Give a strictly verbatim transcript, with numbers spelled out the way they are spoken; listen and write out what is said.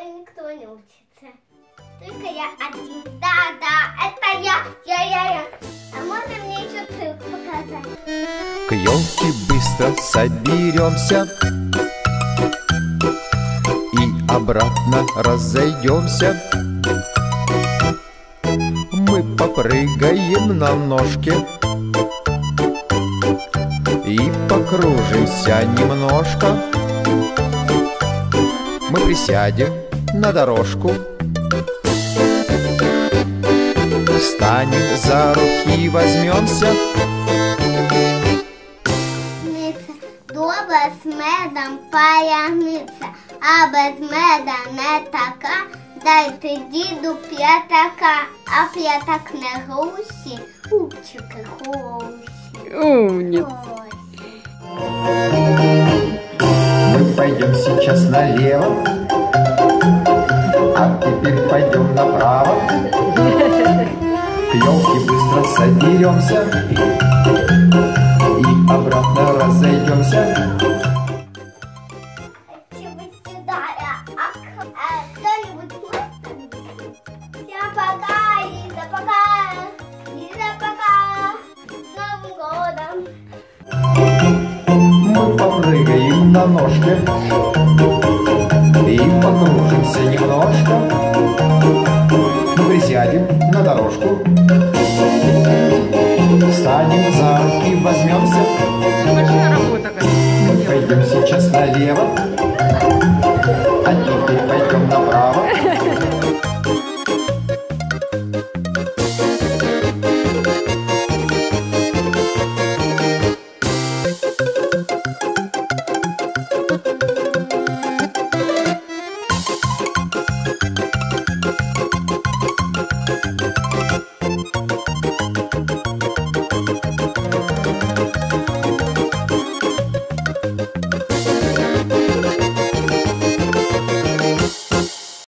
которой никто не учится. Только я один. Да, да, это я, я, я, я. А можно мне еще цирк показать? К елке быстро соберемся и обратно разойдемся. Мы попрыгаем на ножке и покружимся немножко. Мы присядем на дорожку, встанем за руки, возьмемся. Добре з медом паляниця, а без меда не така. Дайте діду п'ятака, а п'ятак не грусі, купчики хороші. Умница. Мы пойдем сейчас налево, а теперь пойдем направо. К елке быстро соберемся и обратно разойдемся. Кто-нибудь может? Всем пока, Лиза, пока. Лиза, пока. С Новым годом. Мы попрыгаем на ножке и покружимся немножко. Мы присядем на дорожку, встанем за руки, возьмемся. Большая работа, конечно. Мы пойдем сейчас налево,